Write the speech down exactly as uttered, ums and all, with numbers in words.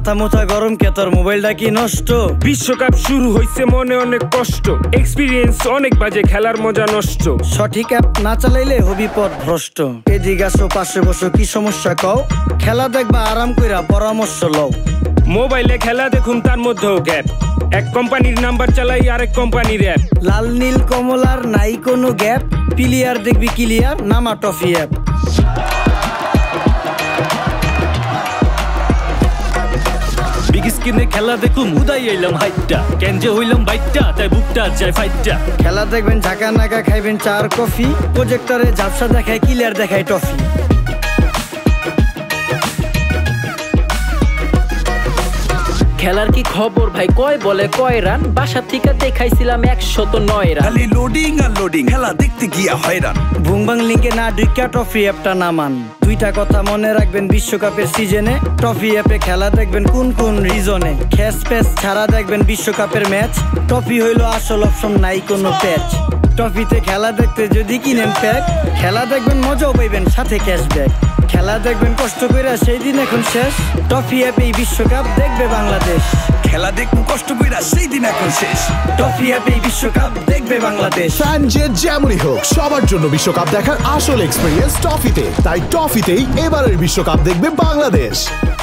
মাথা মুথা গরম কে তোর মোবাইলটা কি নষ্ট? বিশ্বকাপ শুরু হইছে মনে অনেক কষ্ট, এক্সপিরিয়েন্স অনেক বাজে, খেলার মজা নষ্ট। সঠিক অ্যাপ না চালাইলে হবি পথ ভ্রষ্ট। এদিকে আসো পাশে বসো, কি সমস্যা কও? খেলা দেখবা আরাম কইরা পরামর্শ লও। মোবাইলে খেলা দেখুন তার মধ্যেও গ্যাপ, এক কোম্পানির নাম্বার চালাই আরেক কোম্পানির অ্যাপ। লাল নীল কমলার নাই কোনো গ্যাপ, প্লেয়ার দেখবি ক্লিয়ার নামা টফি অ্যাপ। বিগ স্ক্রিনে খেলা দেখুন উদাই আইলাম হাইটটা, কেনজে হইলাম বাইটটা তাই বুকটা যায় ফাইটটা। খেলা দেখবেন ঝাঁকা নাকা খাইবেন চার কফি, প্রজেক্টরে ঝাপসা দেখায় ক্লিয়ার দেখায় টফি। খেলার কি খবর ভাই, কয় বলে কয় রান, বাসা থেকে দেখাইছিলাম একশত নয় রান। খালি লোডিং আর লোডিং, খেলা দেখতে গিয়া হয়রান। ভুংবাং লিঙ্কে না ঢুকিয়া টফি অ্যাপটা নামান। দুইটা কথা মনে রাখবেন বিশ্বকাপের সিজনে, টফি অ্যাপে খেলা দেখবেন কোন কোন রিজনে। খ্যাস প্যাচ ছাড়া দেখবেন বিশ্বকাপের ম্যাচ, টফি হইল আসল অপশন নাই কোনো প্যাচ। টফিতে খেলা দেখতে যদি কিনেন প্যাক, খেলা দেখবেন মজাও পাইবেন সাথে ক্যাশব্যাক। খেলা দেখবেন কষ্ট কইরা সেই দিন এখন শেষ, টফি অ্যাপেই বিশ্বকাপ দেখবে বাংলাদেশ। খেলা দেখবো কষ্ট কইরা সেই দিন এখন শেষ, টফি অ্যাপেই বিশ্বকাপ দেখবে বাংলাদেশ। ফ্যান যে যেমনই হোক, সবার জন্য বিশ্বকাপ দেখার আসল এক্সপেরিয়েন্স টফিতে। তাই টফিতেই এবারের বিশ্বকাপ দেখবে বাংলাদেশ।